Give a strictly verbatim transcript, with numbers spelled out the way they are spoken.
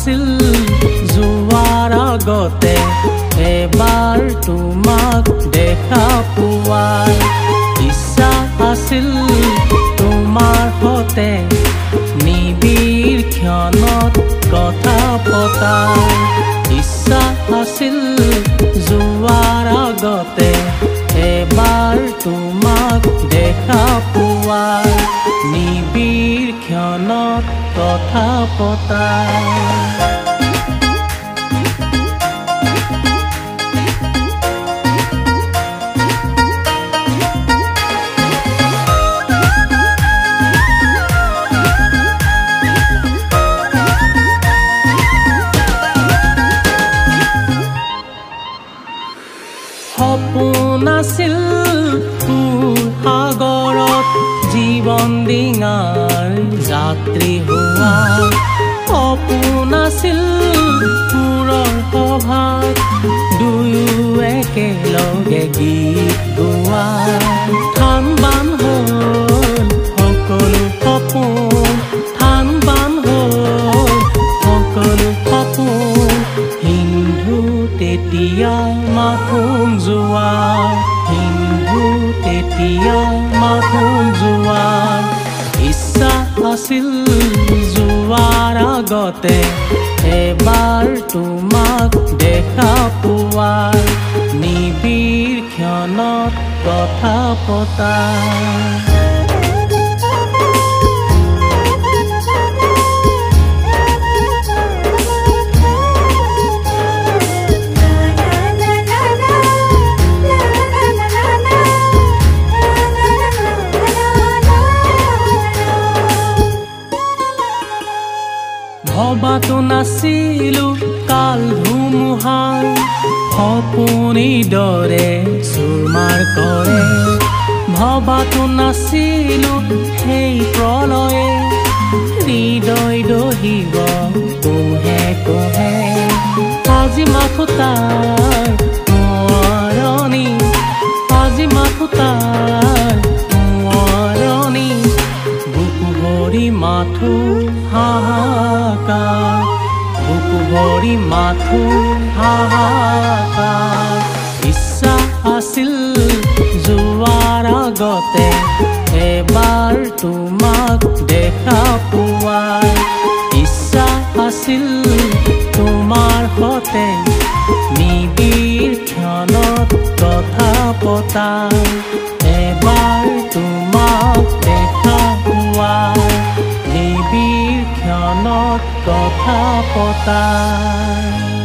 আছিল যোৱাৰ আগতে এবাৰ তোমাক দেখা পোৱাৰ ইচ্ছা আছিল তোমাৰ সতে নিবিড় ক্ষণত কথা পতাৰ ইচ্ছা আছিল যোৱাৰ আগতে এবাৰ তোমাক দেখা পোৱাৰ নিবিড় ক্ষণত কথা পতাৰ সপোন আছিল তোৰ সাগৰত জীৱন ডিঙাৰ যাত্ৰী হোৱা সপোন আছিল তোৰৰ সভাত দুয়ো একেলগে গীত গোৱা থান বান হ'ল সকলো সপোন থান বান হ'ল সকলো সপোন সিন্ধু তেতিয়া মাথোন জোৱাৰ সিন্ধু তেতিয়া মাথোন জোৱাৰ ইচ্ছা আছিল যোৱাৰ আগতে এবাৰ তোমাক দেখা পোৱাৰ নিবিড় ক্ষণত কথা পতাৰ ভবাতো নাছিলো কাল ধুমুহাৰ সপোনি দৰে চুৰমাৰ কৰে ভবাতো নাছিলো সেই প্ৰলয়ে হৃদয় দহিব কোহে কোহে আজি মাথো তাৰ মৰণি আজি মাথো তাৰ মৰণি বুকু ভৰি মাথো হাহাকাৰ বুকু ভৰি মাথো হাহাকাৰ ইচ্ছা আছিল যোৱাৰ আগতে এবাৰ তোমাক দেখা পোৱাৰ ইচ্ছা আছিল তোমাৰ সতে নিবিড় ক্ষণত কথা পতাৰ এবাৰ তোমাক দেখা পোৱাৰ নিবিড় ক্ষণত কথা পতাৰ